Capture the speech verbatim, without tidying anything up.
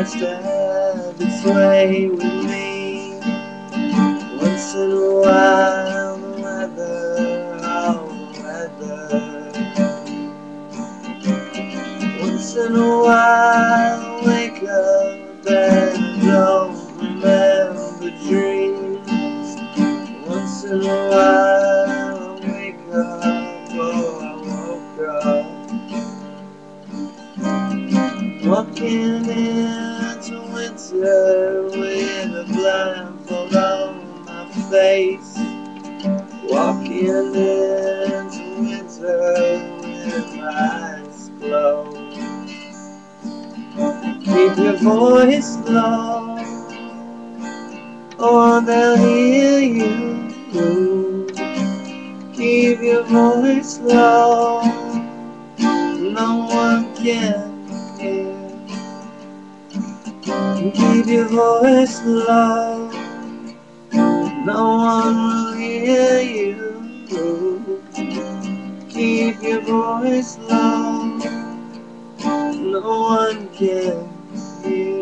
likes to have its way with me. Once in a while, the weather, oh weather. Once in a while, I wake up and don't remember dreams. Once in a while, I wake up, oh I woke up. Walking into winter with a blindfold on my face. Walking into winter with my eyes closed. Keep your voice low, or they'll hear you. Keep your voice low, no one can hear. Keep your voice low, no one will hear you. Keep your voice low, no one can hear.